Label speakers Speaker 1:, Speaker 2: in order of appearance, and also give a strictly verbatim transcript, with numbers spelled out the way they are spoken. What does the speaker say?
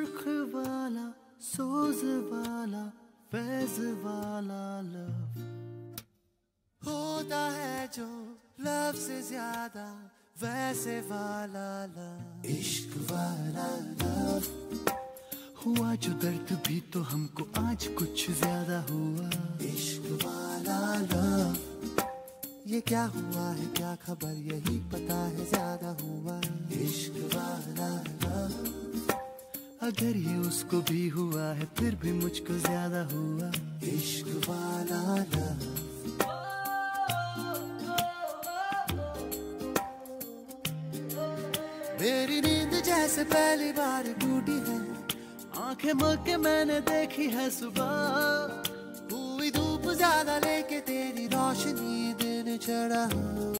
Speaker 1: सुर्ख वाला, सोज वाला, फैज वाला लव होता है जो लव से ज्यादा वैसे वाला लव, इश्क वाला लव। हुआ जो दर्द भी तो हमको आज कुछ ज्यादा हुआ, इश्क वाला लव। ये क्या हुआ है क्या खबर यही पता है ज्यादा हुआ, इश्क वाला लव। अगर ये उसको भी हुआ है फिर भी मुझको ज्यादा हुआ, इश्क वाला लव। मेरी नींद जैसे पहली बार टूटी है, आंखें मल के मैंने देखी है सुबह। हुई धूप ज्यादा लेके तेरी रोशनी दिन चढ़ा।